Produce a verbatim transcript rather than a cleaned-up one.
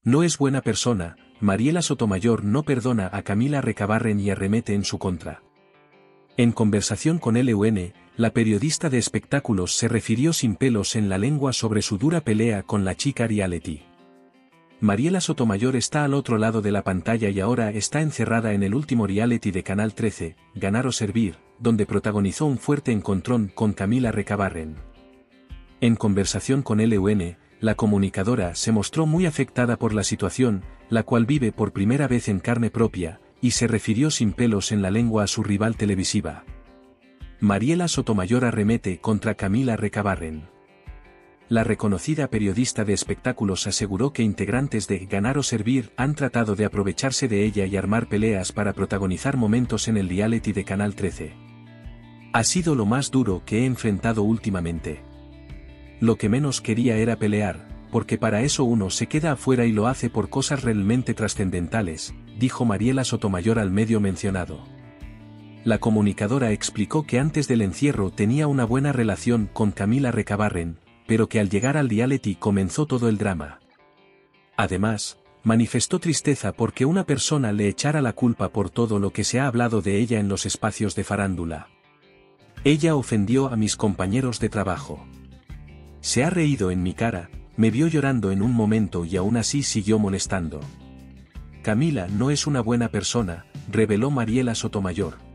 No es buena persona. Mariela Sotomayor no perdona a Camila Recabarren y arremete en su contra. En conversación con L U N, la periodista de espectáculos se refirió sin pelos en la lengua sobre su dura pelea con la chica reality. Mariela Sotomayor está al otro lado de la pantalla y ahora está encerrada en el último reality de Canal trece, Ganar o Servir, donde protagonizó un fuerte encontrón con Camila Recabarren. En conversación con L U N, la comunicadora se mostró muy afectada por la situación, la cual vive por primera vez en carne propia, y se refirió sin pelos en la lengua a su rival televisiva. Mariela Sotomayor arremete contra Camila Recabarren. La reconocida periodista de espectáculos aseguró que integrantes de Ganar o Servir han tratado de aprovecharse de ella y armar peleas para protagonizar momentos en el reality de Canal trece. Ha sido lo más duro que he enfrentado últimamente. Lo que menos quería era pelear, porque para eso uno se queda afuera y lo hace por cosas realmente trascendentales, dijo Mariela Sotomayor al medio mencionado. La comunicadora explicó que antes del encierro tenía una buena relación con Camila Recabarren, pero que al llegar al reality comenzó todo el drama. Además, manifestó tristeza porque una persona le echara la culpa por todo lo que se ha hablado de ella en los espacios de farándula. Ella ofendió a mis compañeros de trabajo. Se ha reído en mi cara, me vio llorando en un momento y aún así siguió molestando. Camila no es una buena persona, reveló Mariela Sotomayor.